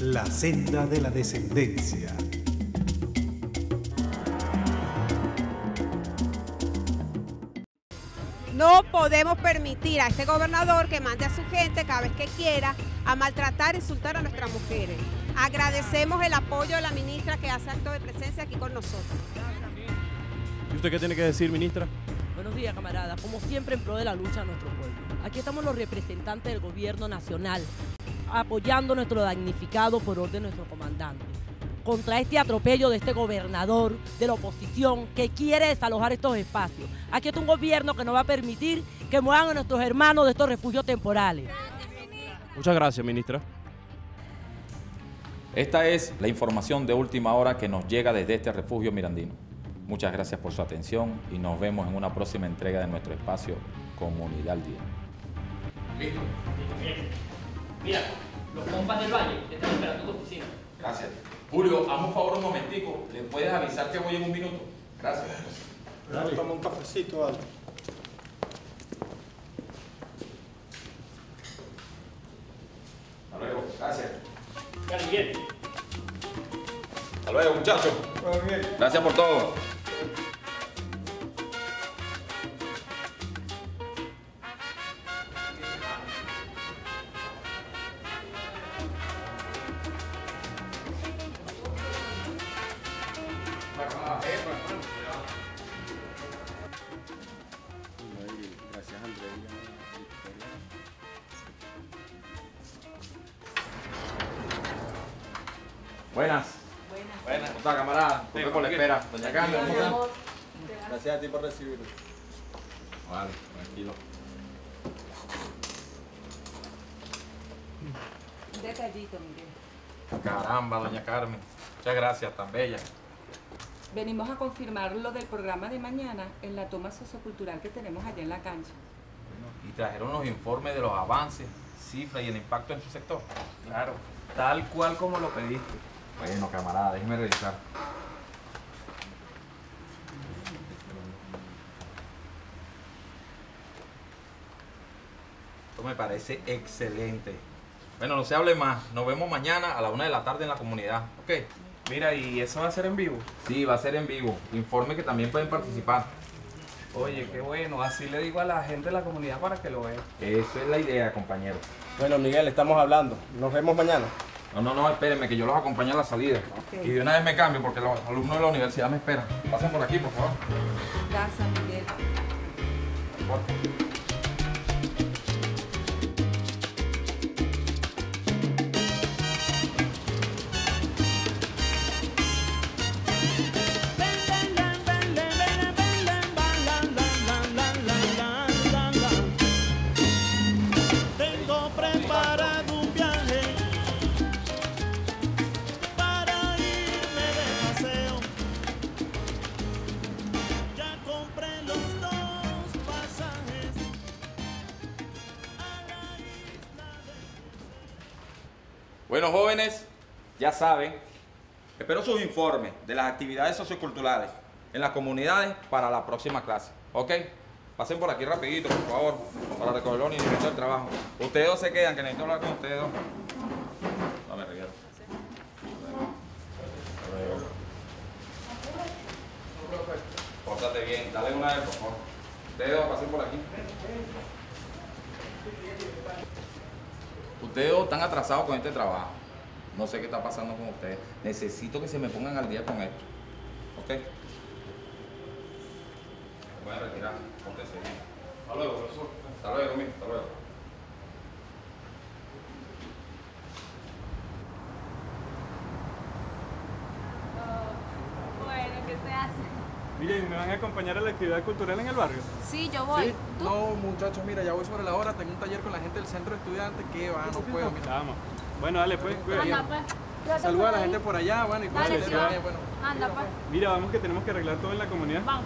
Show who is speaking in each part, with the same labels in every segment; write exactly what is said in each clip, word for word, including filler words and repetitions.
Speaker 1: La senda de la descendencia.
Speaker 2: No podemos permitir a este gobernador que mande a su gente cada vez que quiera a maltratar e insultar a nuestras mujeres. Agradecemos el apoyo de la ministra que hace acto de presencia aquí con nosotros.
Speaker 3: ¿Y usted qué tiene que decir, ministra?
Speaker 4: Buenos días, camaradas. Como siempre, en pro de la lucha de nuestro pueblo. Aquí estamos los representantes del gobierno nacional, apoyando nuestro damnificado por orden de nuestro comandante, contra este atropello de este gobernador de la oposición que quiere desalojar estos espacios. Aquí está un gobierno que no va a permitir que muevan a nuestros hermanos de estos refugios temporales.
Speaker 3: Muchas gracias, ministra.
Speaker 5: Esta es la información de última hora que nos llega desde este refugio mirandino. Muchas gracias por su atención y nos vemos en una próxima entrega de nuestro espacio Comunidad al Día.
Speaker 6: ¿Listo? Mira, los compas del Valle están esperando tu oficina.
Speaker 5: Gracias. Julio, hazme un favor un momentico. ¿Le puedes avisar que voy en un minuto? Gracias.
Speaker 7: Dale. Toma un cafecito, dale.
Speaker 5: Hasta luego. Gracias.
Speaker 6: Dale, bien.
Speaker 5: Hasta luego, muchachos.
Speaker 7: Bueno, bien.
Speaker 5: Gracias por todo.
Speaker 7: Gracias, Andrés.
Speaker 5: Buenas.
Speaker 4: Buenas.
Speaker 5: Buenas. ¿Cómo está, camarada? Disculpe por la espera. Doña Carmen, ¿cómo está?
Speaker 7: Gracias a ti por recibirlo.
Speaker 5: Vale, tranquilo.
Speaker 4: Un detallito, mire.
Speaker 5: Caramba, doña Carmen. Muchas gracias, tan bella.
Speaker 8: Venimos a confirmar lo del programa de mañana en la toma sociocultural que tenemos allá en la cancha.
Speaker 5: Y trajeron los informes de los avances, cifras y el impacto en su sector.
Speaker 9: Claro, tal cual como lo pediste.
Speaker 5: Bueno, camarada, déjeme revisar. Esto me parece excelente. Bueno, no se hable más. Nos vemos mañana a la una de la tarde en la comunidad. ¿Ok?
Speaker 9: Mira, ¿y eso va a ser en vivo?
Speaker 5: Sí, va a ser en vivo. Informe que también pueden participar.
Speaker 9: Oye, qué bueno. Así le digo a la gente de la comunidad para que lo vea.
Speaker 5: Esa es la idea, compañero.
Speaker 7: Bueno, Miguel, estamos hablando. Nos vemos mañana.
Speaker 5: No, no, no, espérenme, que yo los acompaño a la salida.
Speaker 8: Okay.
Speaker 5: Y de una vez me cambio porque los alumnos de la universidad me esperan. Pasen por aquí, por favor.
Speaker 8: Gracias, Miguel.
Speaker 5: Por favor.
Speaker 10: Tengo preparado un viaje para irme de paseo. Ya compré los dos pasajes a la isla de...
Speaker 5: Bueno, jóvenes, ya saben, espero sus informes de las actividades socioculturales en las comunidades para la próxima clase. ¿Ok? Pasen por aquí rapidito, por favor, para recoger los niños del trabajo. Ustedes dos se quedan, que necesito hablar con ustedes dos. Dame, Riguero. Pórtate bien, dale una vez, por favor. Ustedes dos pasen por aquí. Ustedes dos están atrasados con este trabajo. No sé qué está pasando con ustedes. Necesito que se me pongan al día con esto. ¿Ok? Me voy a retirar. Póntese bien. Hasta luego, profesor. Hasta luego, mijo. Hasta luego.
Speaker 11: Bueno, ¿qué se hace?
Speaker 3: Miren, ¿me van a acompañar a la actividad cultural en el barrio?
Speaker 11: Sí, yo voy. ¿Tú?
Speaker 9: No, muchachos, mira, ya voy sobre la hora. Tengo un taller con la gente del centro de estudiantes. ¿Qué va? No puedo, mira.
Speaker 3: Vamos. Bueno, dale, pues, cuídate.
Speaker 11: Anda, pues. Cuídate
Speaker 9: Saluda
Speaker 11: por
Speaker 9: a la
Speaker 11: ahí.
Speaker 9: gente por allá, bueno, y
Speaker 11: Dale,
Speaker 9: cuídense
Speaker 11: sí.
Speaker 9: también, bueno.
Speaker 11: Anda, pues.
Speaker 3: Mira, vamos que tenemos que arreglar todo en la comunidad.
Speaker 11: Vamos.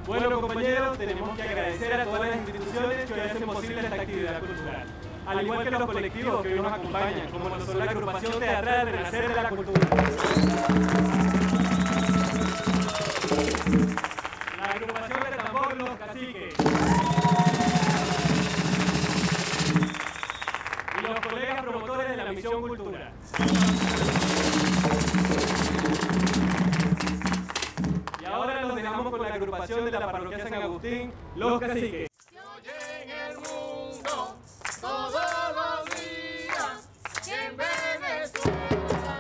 Speaker 3: Bueno, compañeros, tenemos que agradecer a todas las instituciones que hoy hacen posible esta actividad cultural, al igual que los colectivos que hoy nos acompañan, como lo son la agrupación teatral Renacer de la Cultura, la agrupación de tambor Los Caciques y los colegas promotores de la Misión Cultura. Y ahora los dejamos con la agrupación de la parroquia San Agustín, Los Caciques.
Speaker 10: Todos los días en Venezuela.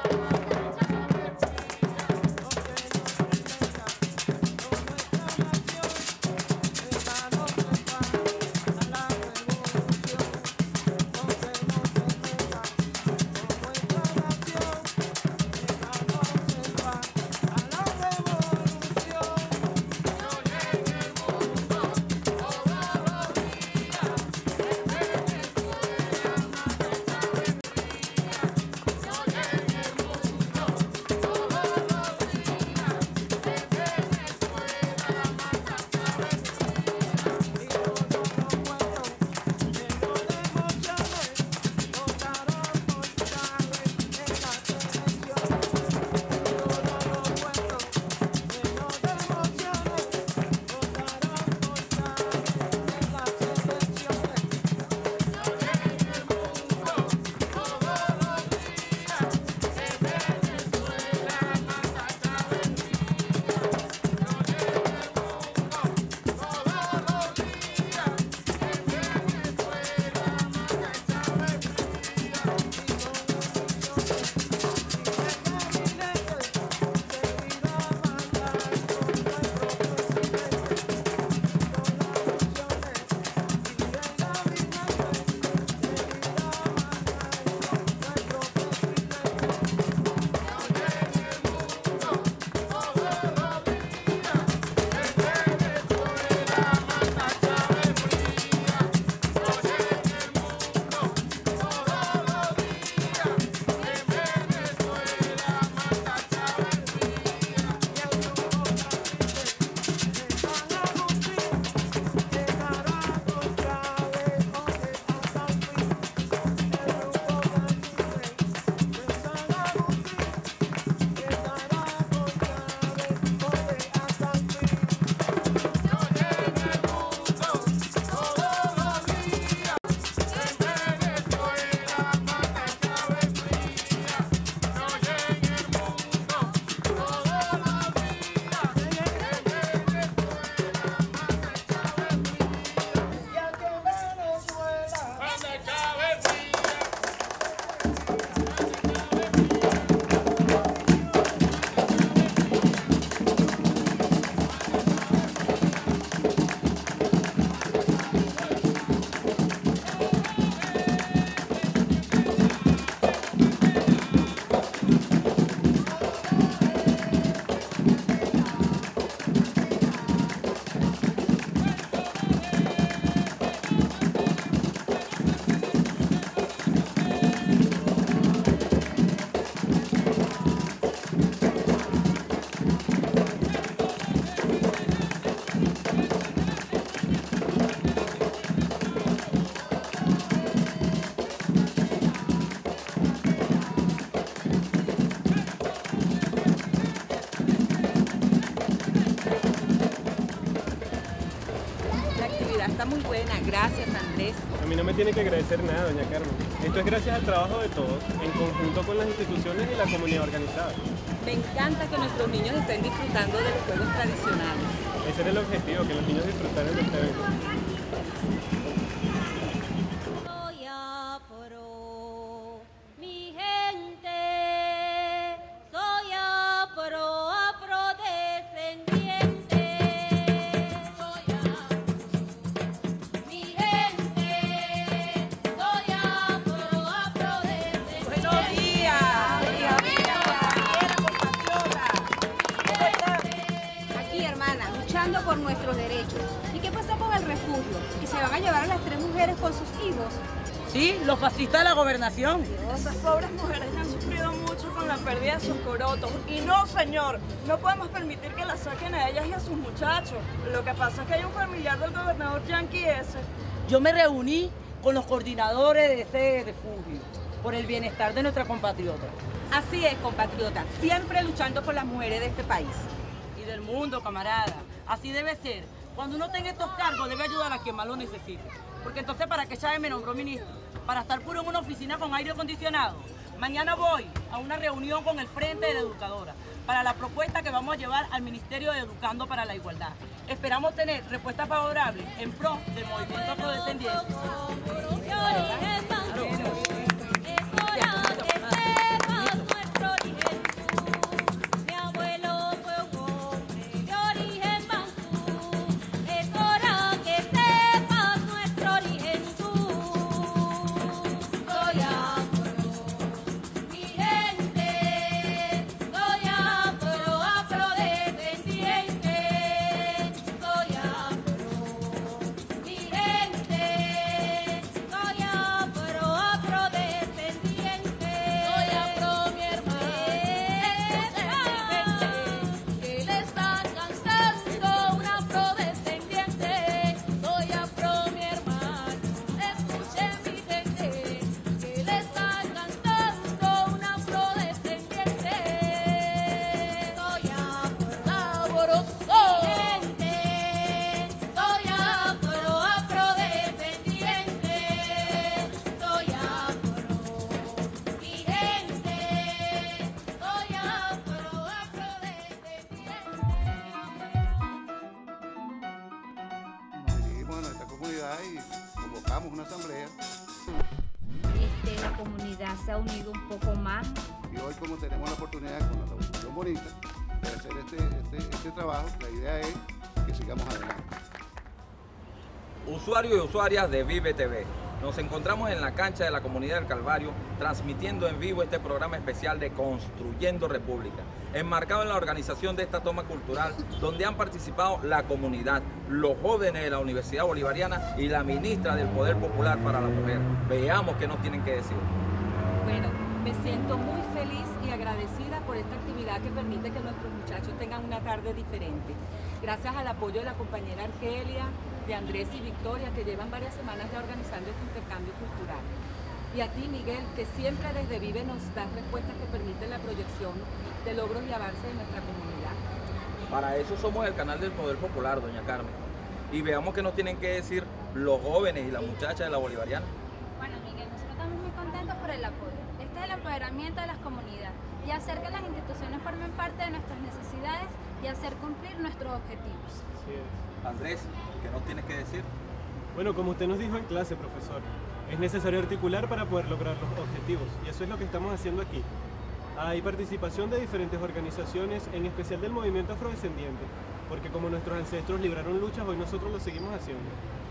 Speaker 8: Está muy buena, gracias Andrés.
Speaker 3: A mí no me tiene que agradecer nada, doña Carmen. Esto es gracias al trabajo de todos, en conjunto con las instituciones y la comunidad organizada.
Speaker 8: Me encanta que nuestros niños estén disfrutando de los juegos tradicionales.
Speaker 3: Ese era el objetivo, que los niños disfrutaran de este evento.
Speaker 12: Soy afro, mi gente, soy afro, afrodescendiente. Soy afro, mi gente, soy afro, afrodescendiente.
Speaker 8: Buenos días, hija mía,
Speaker 13: Aquí, hermana, luchando por nuestros derechos. ¿Y qué pasa con el refugio? ¿Que se van a llevar a las tres mujeres con sus hijos?
Speaker 4: Sí, los fascistas de la gobernación.
Speaker 13: Dios, esas pobres mujeres han sufrido mucho
Speaker 14: derecho con la pérdida de sus corotos. Y no, señor, no podemos permitir que la saquen a ellas y a sus muchachos. Lo que pasa es que hay un familiar del gobernador Yankee ese.
Speaker 4: Yo me reuní con los coordinadores de este refugio por el bienestar de nuestra compatriota.
Speaker 8: Así es, compatriota, siempre luchando por las mujeres de este país.
Speaker 4: Y del mundo, camarada. Así debe ser. Cuando uno tenga estos cargos, debe ayudar a quien más lo necesite. Porque entonces, ¿para qué Chávez me nombró ministro? ¿Para estar puro en una oficina con aire acondicionado? Mañana voy a una reunión con el Frente de la Educadora para la propuesta que vamos a llevar al Ministerio de Educando para la Igualdad. Esperamos tener respuesta favorable en pro del movimiento afrodescendiente.
Speaker 15: Y convocamos una asamblea.
Speaker 13: Este, la comunidad se ha unido un poco más.
Speaker 15: Y hoy, como tenemos la oportunidad con la Revolución Bonita de hacer este, este, este trabajo, la idea es que sigamos adelante.
Speaker 5: Usuarios y usuarias de Vive T V, nos encontramos en la cancha de la Comunidad del Calvario transmitiendo en vivo este programa especial de Construyendo República, enmarcado en la organización de esta toma cultural donde han participado la comunidad, los jóvenes de la Universidad Bolivariana y la ministra del Poder Popular para la Mujer. Veamos qué nos tienen que decir.
Speaker 8: Bueno, me siento muy feliz y agradecida por esta actividad que permite que nuestros muchachos tengan una tarde diferente. Gracias al apoyo de la compañera Argelia, de Andrés y Victoria, que llevan varias semanas ya organizando este intercambio cultural. Y a ti, Miguel, que siempre desde Vive nos das respuestas que permiten la proyección de logros y avances de nuestra comunidad.
Speaker 5: Para eso somos el canal del Poder Popular, doña Carmen. Y veamos qué nos tienen que decir los jóvenes y las muchachas de la Bolivariana.
Speaker 11: Bueno, Miguel, nosotros estamos muy contentos por el apoyo. Este es el empoderamiento de las comunidades y hacer que las instituciones formen parte de nuestras necesidades y hacer cumplir nuestros objetivos.
Speaker 3: Así es.
Speaker 5: Andrés, ¿qué nos tienes que decir?
Speaker 3: Bueno, como usted nos dijo en clase, profesor, es necesario articular para poder lograr los objetivos y eso es lo que estamos haciendo aquí. Hay participación de diferentes organizaciones, en especial del movimiento afrodescendiente, porque como nuestros ancestros libraron luchas, hoy nosotros lo seguimos haciendo.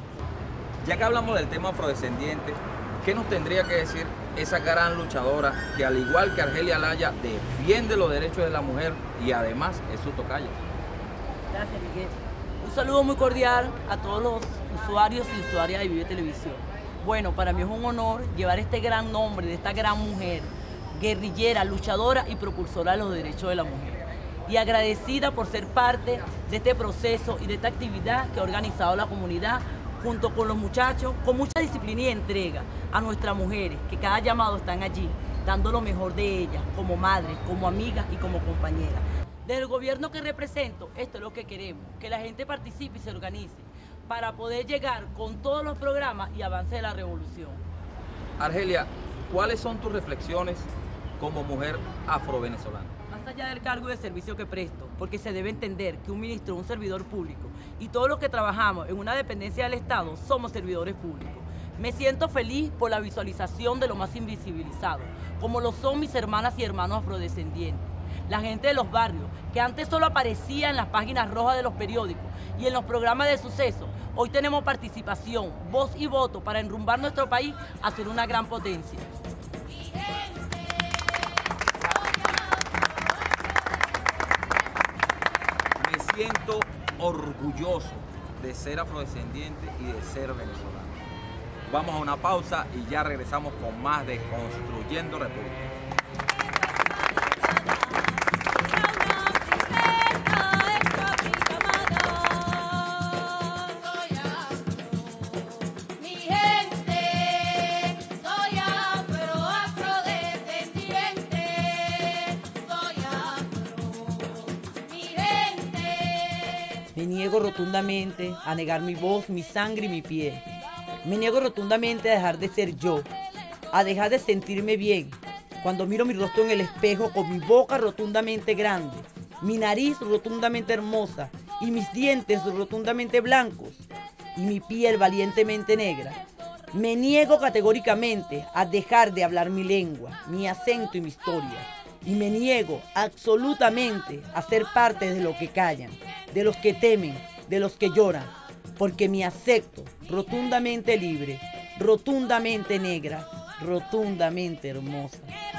Speaker 5: Ya que hablamos del tema afrodescendiente, ¿qué nos tendría que decir esa gran luchadora que, al igual que Argelia Laya, defiende los derechos de la mujer y además es su tocaya?
Speaker 4: Gracias, Miguel. Un saludo muy cordial a todos los usuarios y usuarias de Vive Televisión. Bueno, para mí es un honor llevar este gran nombre de esta gran mujer, guerrillera, luchadora y propulsora de los derechos de la mujer. Y agradecida por ser parte de este proceso y de esta actividad que ha organizado la comunidad junto con los muchachos, con mucha disciplina y entrega a nuestras mujeres, que cada llamado están allí, dando lo mejor de ellas, como madres, como amigas y como compañeras. Desde el gobierno que represento, esto es lo que queremos, que la gente participe y se organice para poder llegar con todos los programas y avance de la revolución.
Speaker 5: Argelia, ¿cuáles son tus reflexiones como mujer afro-venezolana?
Speaker 4: Más allá del cargo de servicio que presto, porque se debe entender que un ministro es un servidor público y todos los que trabajamos en una dependencia del Estado somos servidores públicos. Me siento feliz por la visualización de lo más invisibilizado, como lo son mis hermanas y hermanos afrodescendientes. La gente de los barrios, que antes solo aparecía en las páginas rojas de los periódicos y en los programas de suceso, hoy tenemos participación, voz y voto para enrumbar nuestro país a ser una gran potencia.
Speaker 5: Me siento orgulloso de ser afrodescendiente y de ser venezolano. Vamos a una pausa y ya regresamos con más de Construyendo República.
Speaker 16: niego rotundamente a negar mi voz, mi sangre y mi piel. Me niego rotundamente a dejar de ser yo, a dejar de sentirme bien cuando miro mi rostro en el espejo con mi boca rotundamente grande, mi nariz rotundamente hermosa y mis dientes rotundamente blancos y mi piel valientemente negra. Me niego categóricamente a dejar de hablar mi lengua, mi acento y mi historia. Y me niego absolutamente a ser parte de los que callan, de los que temen, de los que lloran, porque me acepto rotundamente libre, rotundamente negra, rotundamente hermosa.